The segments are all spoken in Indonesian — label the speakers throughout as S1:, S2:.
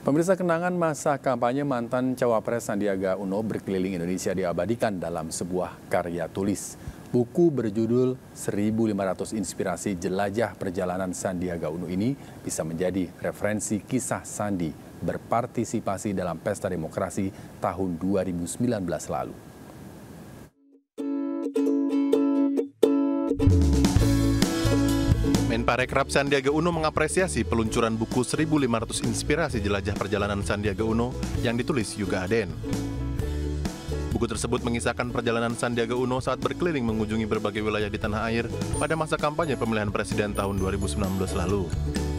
S1: Pemirsa, kenangan masa kampanye mantan Cawapres Sandiaga Uno berkeliling Indonesia diabadikan dalam sebuah karya tulis. Buku berjudul 1.500 Inspirasi Jelajah Perjalanan Sandiaga Uno ini bisa menjadi referensi kisah Sandi berpartisipasi dalam Pesta Demokrasi tahun 2019 lalu.
S2: Menparekraf Sandiaga Uno mengapresiasi peluncuran buku 1.500 Inspirasi Jelajah Perjalanan Sandiaga Uno yang ditulis Yuga Aden. Buku tersebut mengisahkan perjalanan Sandiaga Uno saat berkeliling mengunjungi berbagai wilayah di tanah air pada masa kampanye pemilihan presiden tahun 2019 lalu.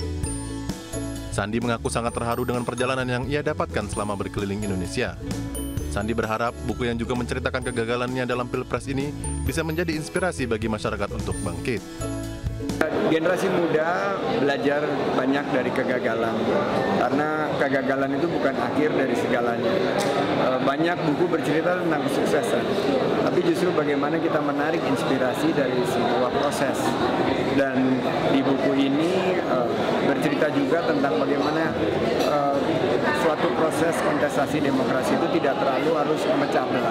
S2: Sandi mengaku sangat terharu dengan perjalanan yang ia dapatkan selama berkeliling Indonesia. Sandi berharap buku yang juga menceritakan kegagalannya dalam Pilpres ini bisa menjadi inspirasi bagi masyarakat untuk bangkit.
S3: Generasi muda belajar banyak dari kegagalan, karena kegagalan itu bukan akhir dari segalanya. Banyak buku bercerita tentang kesuksesan, tapi justru bagaimana kita menarik inspirasi dari sebuah proses. Dan di buku ini bercerita juga tentang bagaimana suatu proses kontestasi demokrasi itu tidak terlalu harus memecah belah.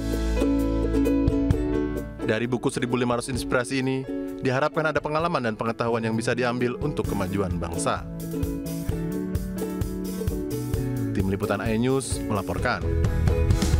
S2: Dari buku 1.500 Inspirasi ini, diharapkan ada pengalaman dan pengetahuan yang bisa diambil untuk kemajuan bangsa. Tim Liputan iNews melaporkan.